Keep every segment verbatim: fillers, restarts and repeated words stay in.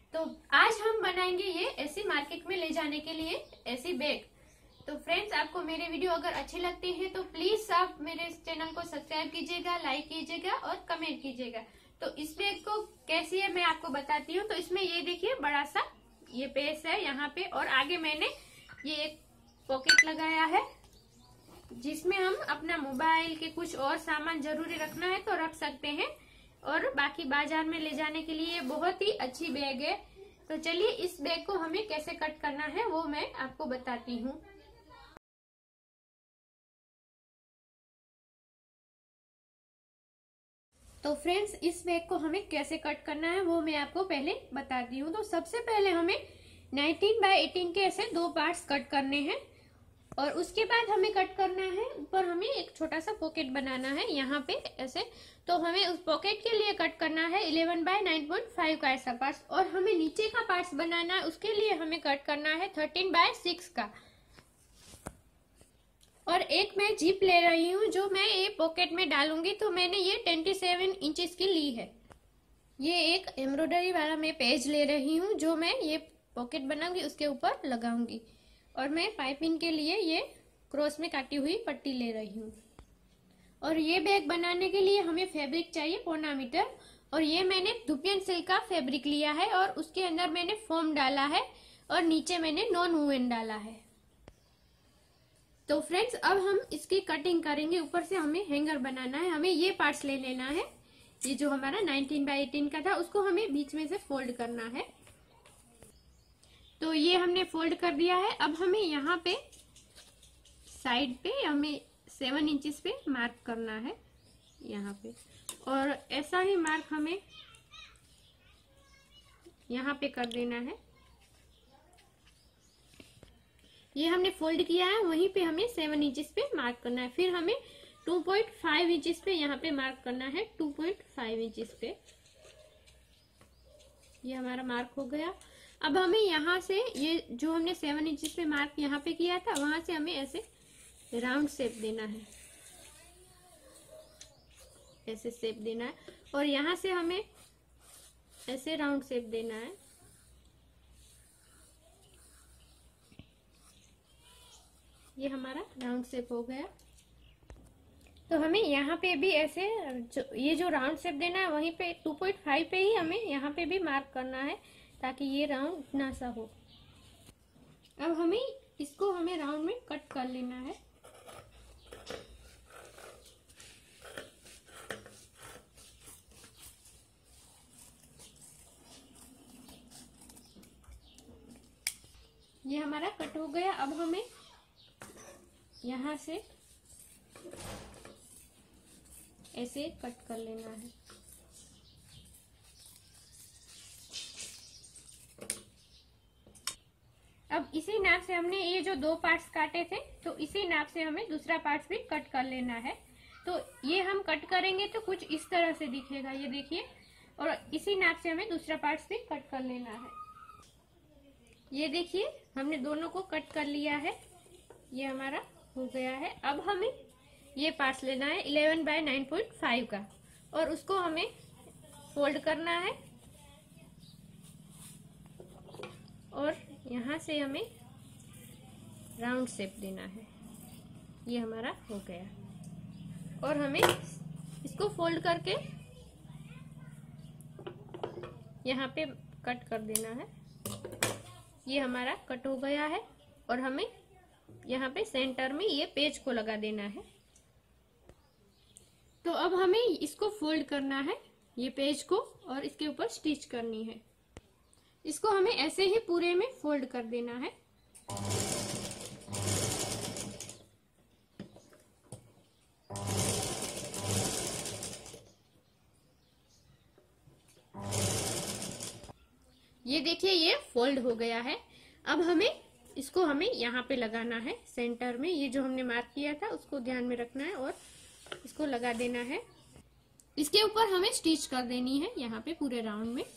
तो आज हम बनाएंगे ये ऐसी मार्केट में ले जाने के लिए ऐसी बैग। तो फ्रेंड्स, आपको मेरे वीडियो अगर अच्छे लगते हैं तो प्लीज आप मेरे इस चैनल को सब्सक्राइब कीजिएगा, लाइक कीजिएगा और कमेंट कीजिएगा। तो इस बैग को कैसी है मैं आपको बताती हूँ। तो इसमें ये देखिए बड़ा सा ये पेस है यहाँ पे, और आगे मैंने ये एक पॉकेट लगाया है जिसमें हम अपना मोबाइल के कुछ और सामान जरूरी रखना है तो रख सकते हैं, और बाकी बाजार में ले जाने के लिए बहुत ही अच्छी बैग है। तो चलिए इस बैग को हमें कैसे कट करना है वो मैं आपको बताती हूँ। तो फ्रेंड्स, इस बैग को हमें कैसे कट करना है वो मैं आपको पहले बताती हूँ। तो सबसे पहले हमें नाइनटीन बाय एटीन के ऐसे दो पार्ट्स कट करने हैं, और उसके बाद हमें कट करना है ऊपर हमें एक छोटा सा पॉकेट बनाना है यहाँ पे ऐसे। तो हमें उस पॉकेट के लिए कट करना है eleven by nine point five का ऐसा पार्ट्स, और हमें नीचे का पार्ट्स बनाना है उसके लिए हमें कट करना है थर्टीन बाय सिक्स का। और एक मैं जिप ले रही हूँ जो मैं ये पॉकेट में डालूंगी। तो मैंने ये ट्वेंटी सेवन इंचेस की ली है। ये एक एम्ब्रॉयडरी वाला मैं पेज ले रही हूँ जो मैं ये पॉकेट बनाऊंगी उसके ऊपर लगाऊंगी, और मैं पाइपिंग के लिए ये क्रॉस में काटी हुई पट्टी ले रही हूँ। और ये बैग बनाने के लिए हमें फैब्रिक चाहिए पौना मीटर, और ये मैंने धुपियन सिल्क का फैब्रिक लिया है, और उसके अंदर मैंने फोम डाला है और नीचे मैंने नॉन वूवन डाला है। तो फ्रेंड्स, अब हम इसकी कटिंग करेंगे। ऊपर से हमें हैंगर बनाना है। हमें ये पार्ट्स ले लेना है, ये जो हमारा नाइनटीन बाय एटीन का था उसको हमें बीच में से फोल्ड करना है। तो ये हमने फोल्ड कर दिया है। अब हमें यहाँ पे साइड पे हमें सेवन इंचेस पे मार्क करना है यहाँ पे, और ऐसा ही मार्क हमें यहाँ पे कर देना है। ये हमने फोल्ड किया है, वहीं पे हमें सेवन इंचेस पे मार्क करना है। फिर हमें टू पॉइंट फाइव इंचेस पे यहाँ पे मार्क करना है, टू पॉइंट फाइव इंचेस पे। ये हमारा मार्क हो गया। अब हमें यहाँ से ये जो हमने सेवन इंचेस पे मार्क यहाँ पे किया था वहां से हमें ऐसे राउंड शेप देना है, ऐसे शेप देना है, और यहाँ से हमें ऐसे राउंड शेप देना है। ये हमारा राउंड शेप हो गया। तो हमें यहाँ पे भी ऐसे जो, ये जो राउंड शेप देना है वहीं पे टू पॉइंट फाइव पे ही हमें यहाँ पे भी मार्क करना है ताकि ये राउंड इतना सा हो। अब हमें इसको हमें राउंड में कट कर लेना है। ये हमारा कट हो गया। अब हमें यहाँ से ऐसे कट कर लेना है। अब इसी नाप से हमने ये जो दो पार्ट्स काटे थे तो इसी नाप से हमें दूसरा पार्ट्स भी कट कर लेना है। तो ये हम कट करेंगे तो कुछ इस तरह से दिखेगा, ये देखिए, और इसी नाप से हमें दूसरा पार्ट्स भी कट कर लेना है। ये देखिए हमने दोनों को कट कर लिया है, ये हमारा हो गया है। अब हमें ये पार्ट्स लेना है eleven by nine point five का, और उसको हमें फोल्ड करना है, और यहाँ से हमें राउंड शेप देना है। ये हमारा हो गया, और हमें इसको फोल्ड करके यहाँ पे कट कर देना है। ये हमारा कट हो गया है, और हमें यहाँ पे सेंटर में ये पेज को लगा देना है। तो अब हमें इसको फोल्ड करना है, ये पेज को, और इसके ऊपर स्टिच करनी है। इसको हमें ऐसे ही पूरे में फोल्ड कर देना है। ये देखिए ये फोल्ड हो गया है। अब हमें इसको हमें यहाँ पे लगाना है सेंटर में। ये जो हमने मार्क किया था उसको ध्यान में रखना है और इसको लगा देना है। इसके ऊपर हमें स्टिच कर देनी है यहाँ पे पूरे राउंड में।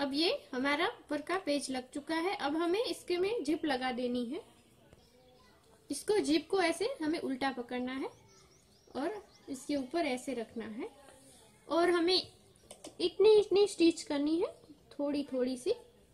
अब ये हमारा ऊपर का पेज लग चुका है। अब हमें इसके में जिप लगा देनी है। इसको जिप को ऐसे हमें उल्टा पकड़ना है और इसके ऊपर ऐसे रखना है और हमें इतनी इतनी स्टिच करनी है, थोड़ी थोड़ी सी।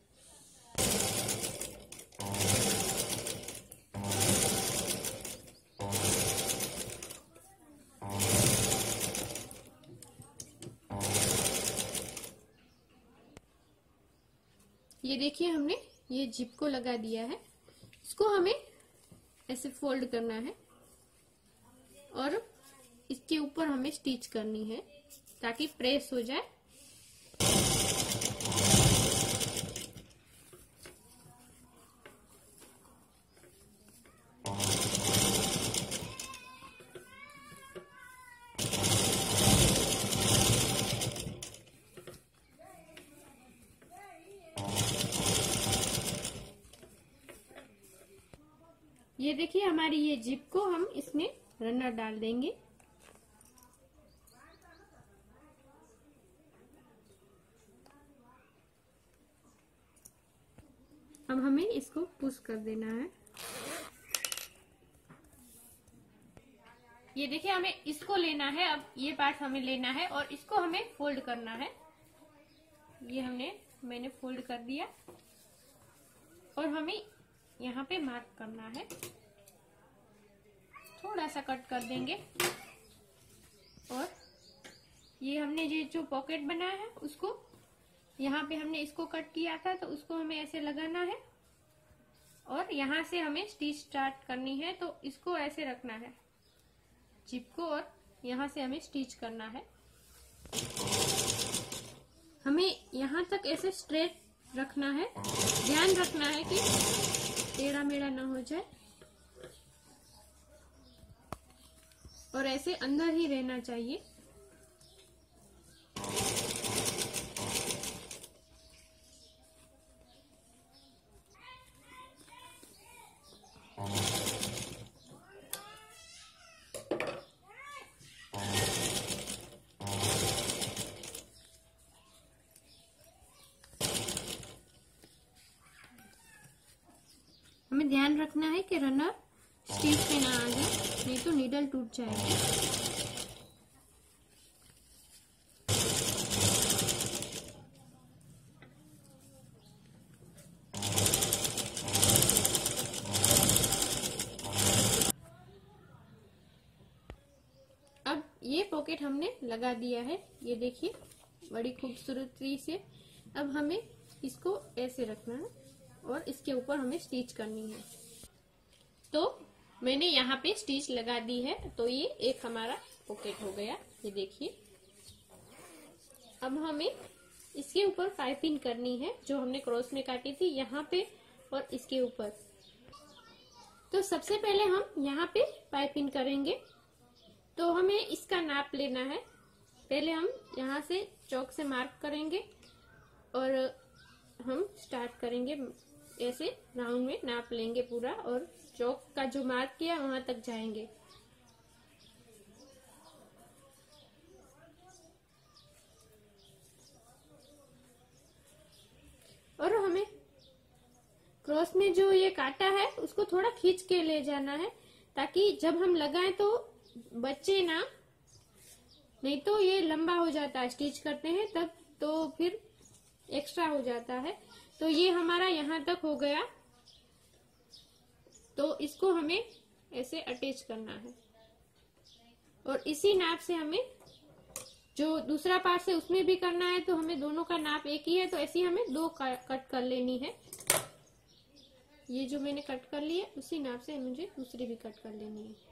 ये देखिए हमने ये जिप को लगा दिया है। इसको हमें ऐसे फोल्ड करना है और इसके ऊपर हमें स्टिच करनी है ताकि प्रेस हो जाए। ये देखिए हमारी ये जिप को हम इसमें रनर डाल देंगे। अब हमें इसको पुश कर देना है। ये देखिए हमें इसको लेना है। अब ये पार्ट हमें लेना है और इसको हमें फोल्ड करना है। ये हमने मैंने फोल्ड कर दिया और हमें यहाँ पे मार्क करना है। थोड़ा सा कट कर देंगे और ये हमने ये जो पॉकेट बनाया है उसको यहाँ पे हमने इसको कट किया था तो उसको हमें ऐसे लगाना है और यहाँ से हमें स्टिच स्टार्ट करनी है। तो इसको ऐसे रखना है जिप को और यहाँ से हमें स्टिच करना है। हमें यहाँ तक ऐसे स्ट्रेट रखना है। ध्यान रखना है कि टेढ़ा मेढ़ा ना हो जाए और ऐसे अंदर ही रहना चाहिए। हमें ध्यान रखना है कि रनर स्टिच पे ना आ जाए, नहीं तो नीडल टूट जाएगी। अब ये पॉकेट हमने लगा दिया है, ये देखिए बड़ी खूबसूरती से। अब हमें इसको ऐसे रखना है और इसके ऊपर हमें स्टिच करनी है। तो मैंने यहाँ पे स्टिच लगा दी है। तो ये एक हमारा पॉकेट हो गया, ये देखिए। अब हमें इसके ऊपर पाइपिंग करनी है जो हमने क्रॉस में काटी थी, यहाँ पे और इसके ऊपर। तो सबसे पहले हम यहाँ पे पाइपिंग करेंगे। तो हमें इसका नाप लेना है। पहले हम यहाँ से चौक से मार्क करेंगे और हम स्टार्ट करेंगे ऐसे राउंड में नाप लेंगे पूरा और चौक का जो मार्क किया वहां तक जाएंगे। और हमें क्रॉस में जो ये काटा है उसको थोड़ा खींच के ले जाना है ताकि जब हम लगाएं तो बचे ना, नहीं तो ये लंबा हो जाता है स्टिच करते हैं तब, तो फिर एक्स्ट्रा हो जाता है। तो ये हमारा यहाँ तक हो गया। तो इसको हमें ऐसे अटैच करना है और इसी नाप से हमें जो दूसरा पार्ट है उसमें भी करना है। तो हमें दोनों का नाप एक ही है, तो ऐसे हमें दो कट कर लेनी है। ये जो मैंने कट कर ली है उसी नाप से मुझे दूसरी भी कट कर लेनी है।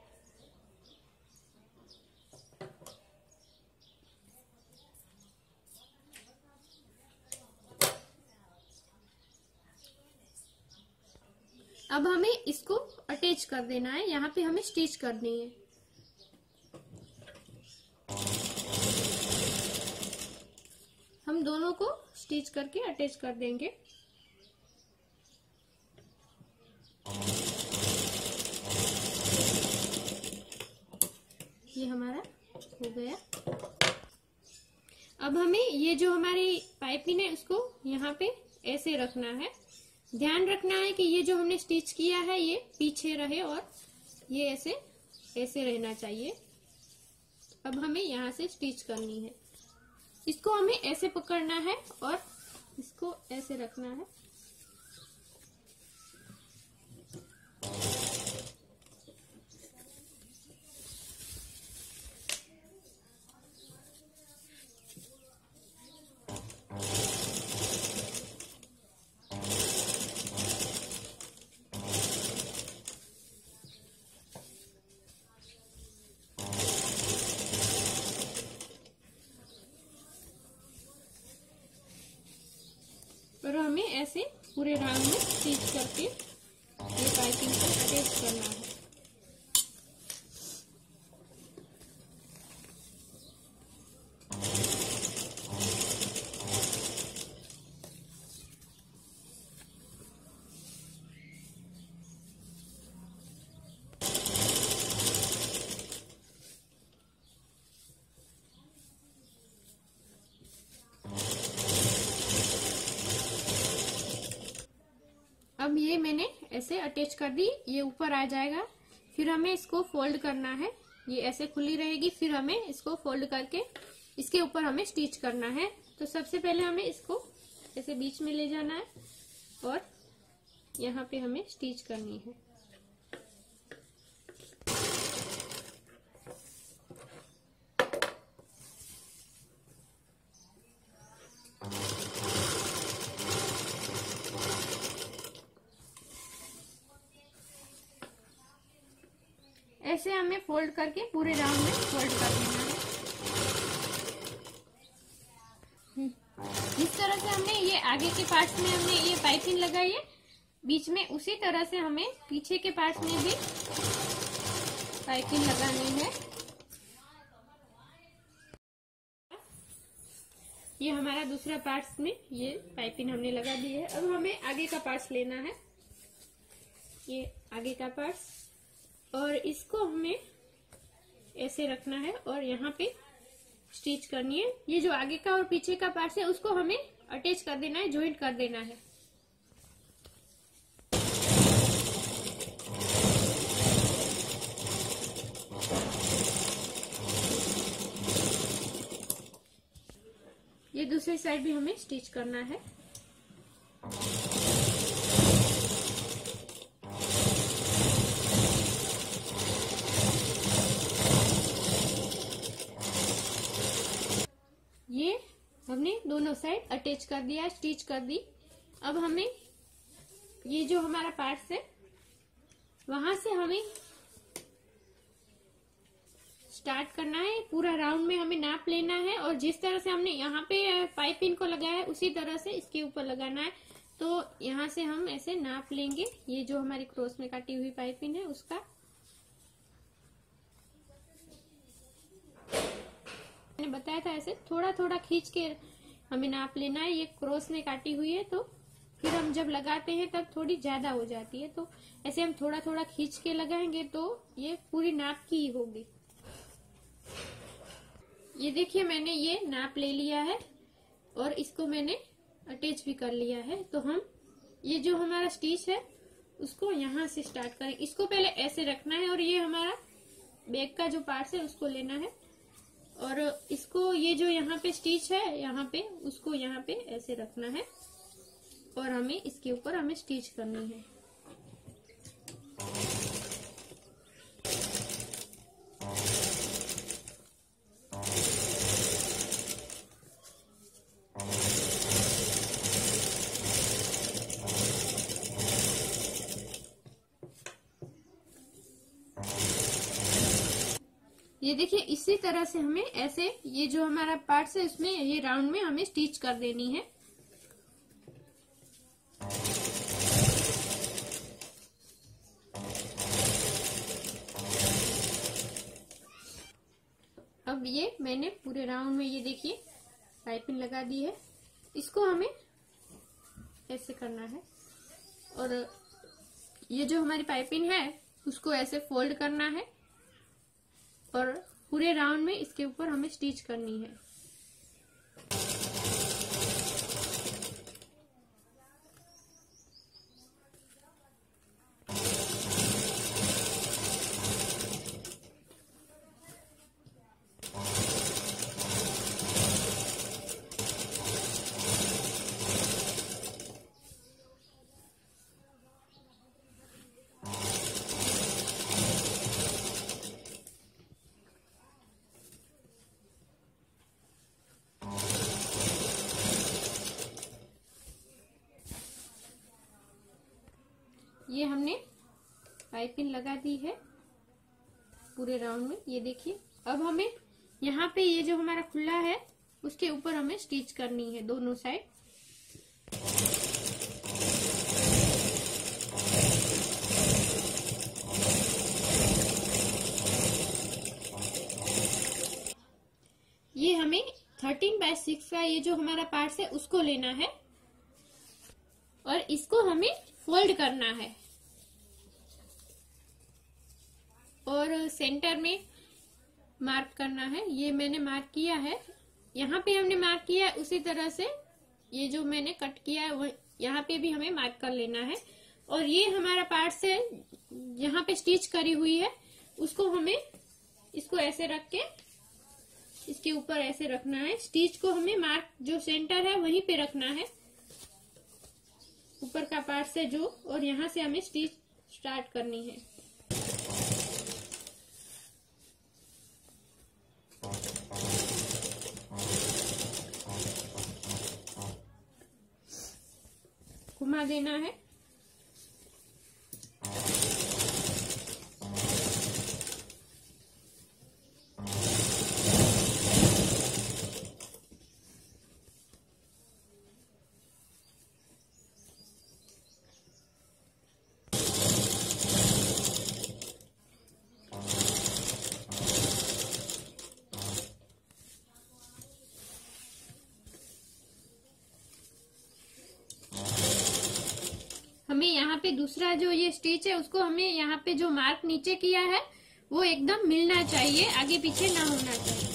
अब हमें इसको अटैच कर देना है, यहाँ पे हमें स्टिच करनी है। हम दोनों को स्टिच करके अटैच कर देंगे। ये हमारा हो गया। अब हमें ये जो हमारी पाइपिंग है उसको यहाँ पे ऐसे रखना है। ध्यान रखना है कि ये जो हमने स्टिच किया है ये पीछे रहे और ये ऐसे ऐसे रहना चाहिए। अब हमें यहाँ से स्टिच करनी है। इसको हमें ऐसे पकड़ना है और इसको ऐसे रखना है। और हमें ऐसे पूरे राउंड में स्टिच करके ये पाइपिंग को अटैच करना है। अब ये मैंने ऐसे अटैच कर दी, ये ऊपर आ जाएगा। फिर हमें इसको फोल्ड करना है, ये ऐसे खुली रहेगी। फिर हमें इसको फोल्ड करके इसके ऊपर हमें स्टिच करना है। तो सबसे पहले हमें इसको ऐसे बीच में ले जाना है और यहाँ पे हमें स्टिच करनी है। ऐसे हमें फोल्ड करके पूरे राउंड में फोल्ड कर देना है। जिस तरह से हमने ये आगे के पार्ट्स में हमने ये पाइपिंग लगाई है बीच में, उसी तरह से हमें पीछे के पार्ट्स में भी पाइपिंग लगानी है। ये हमारा दूसरा पार्ट्स में ये पाइपिंग हमने लगा दी है। अब हमें आगे का पार्ट्स लेना है, ये आगे का पार्ट्स, और इसको हमें ऐसे रखना है और यहाँ पे स्टिच करनी है। ये जो आगे का और पीछे का पार्ट है उसको हमें अटैच कर देना है, ज्वाइंट कर देना है। ये दूसरी साइड भी हमें स्टिच करना है। ये हमने दोनों साइड अटैच कर दिया, स्टिच कर दी। अब हमें ये जो हमारा पार्ट्स है वहां से हमें स्टार्ट करना है। पूरा राउंड में हमें नाप लेना है और जिस तरह से हमने यहाँ पे पाइपिंग को लगाया है उसी तरह से इसके ऊपर लगाना है। तो यहाँ से हम ऐसे नाप लेंगे, ये जो हमारी क्रॉस में काटी हुई पाइपिंग है उसका। मैंने बताया था ऐसे थोड़ा थोड़ा खींच के हमें नाप लेना है। ये क्रॉस में काटी हुई है तो फिर हम जब लगाते हैं तब थोड़ी ज्यादा हो जाती है, तो ऐसे हम थोड़ा थोड़ा खींच के लगाएंगे तो ये पूरी नाप की होगी। ये देखिए मैंने ये नाप ले लिया है और इसको मैंने अटैच भी कर लिया है। तो हम ये जो हमारा स्टिच है उसको यहाँ से स्टार्ट करें। इसको पहले ऐसे रखना है और ये हमारा बैक का जो पार्ट है उसको लेना है और इसको ये जो यहाँ पे स्टिच है यहाँ पे उसको यहाँ पे ऐसे रखना है और हमें इसके ऊपर हमें स्टिच करनी है। ये देखिए इसी तरह से हमें ऐसे ये जो हमारा पार्ट है उसमें ये राउंड में हमें स्टिच कर देनी है। अब ये मैंने पूरे राउंड में ये देखिए पाइपिंग लगा दी है। इसको हमें ऐसे करना है और ये जो हमारी पाइपिंग है उसको ऐसे फोल्ड करना है और पूरे राउंड में इसके ऊपर हमें स्टिच करनी है। ये हमने पाइपिंग लगा दी है पूरे राउंड में। ये देखिए, अब हमें यहाँ पे ये जो हमारा खुला है उसके ऊपर हमें स्टिच करनी है दोनों साइड। ये हमें थर्टीन बाय सिक्स का ये जो हमारा पार्ट है उसको लेना है और इसको हमें फोल्ड करना है और सेंटर में मार्क करना है। ये मैंने मार्क किया है, यहाँ पे हमने मार्क किया है, उसी तरह से ये जो मैंने कट किया है वो यहाँ पे भी हमें मार्क कर लेना है। और ये हमारा पार्ट से यहाँ पे स्टिच करी हुई है उसको हमें इसको ऐसे रख के इसके ऊपर ऐसे रखना है। स्टिच को हमें मार्क जो सेंटर है वहीं पे रखना है, ऊपर का पार्ट से जो, और यहाँ से हमें स्टिच स्टार्ट करनी है। घुमा देना है। हमें यहाँ पे दूसरा जो ये स्टिच है उसको हमें यहाँ पे जो मार्क नीचे किया है वो एकदम मिलना चाहिए, आगे पीछे ना होना चाहिए।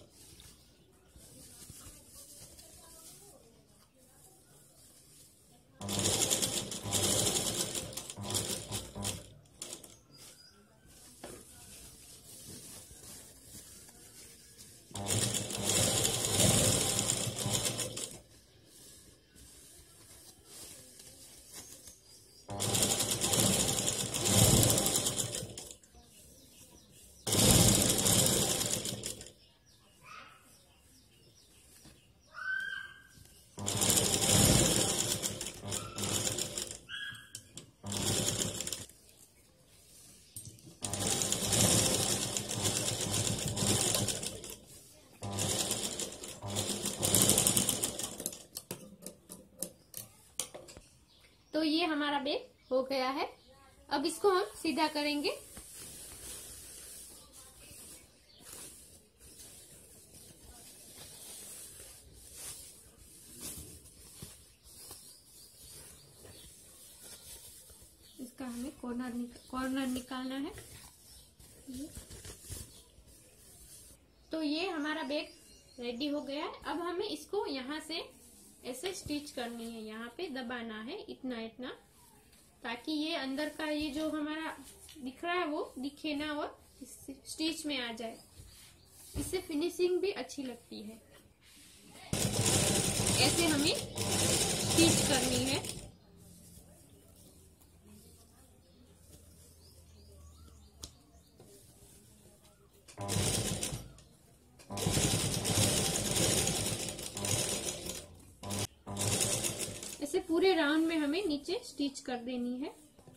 तो ये हमारा बैग हो गया है। अब इसको हम सीधा करेंगे। इसका हमें कॉर्नर कॉर्नर निकालना है। तो ये हमारा बैग रेडी हो गया है। अब हमें इसको यहाँ से ऐसे स्टिच करनी है, यहाँ पे दबाना है इतना इतना, ताकि ये अंदर का ये जो हमारा दिख रहा है वो दिखे ना और स्टिच में आ जाए। इससे फिनिशिंग भी अच्छी लगती है। ऐसे हमें स्टिच करनी है। ऐसे पूरे राउंड में हमें नीचे स्टिच कर देनी है।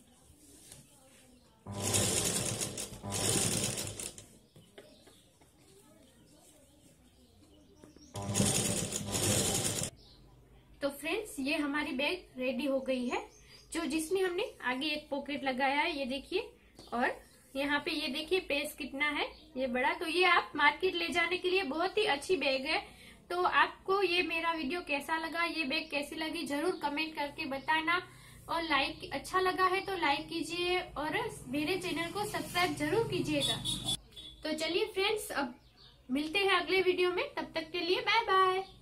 तो फ्रेंड्स, ये हमारी बैग रेडी हो गई है, जो जिसमें हमने आगे एक पॉकेट लगाया है, ये देखिए। और यहाँ पे ये देखिए पेज कितना है, ये बड़ा। तो ये आप मार्केट ले जाने के लिए बहुत ही अच्छी बैग है। तो आपको ये मेरा वीडियो कैसा लगा, ये बैग कैसी लगी, जरूर कमेंट करके बताना। और लाइक अच्छा लगा है तो लाइक कीजिए और मेरे चैनल को सब्सक्राइब जरूर कीजिएगा। तो चलिए फ्रेंड्स, अब मिलते हैं अगले वीडियो में। तब तक के लिए बाय बाय।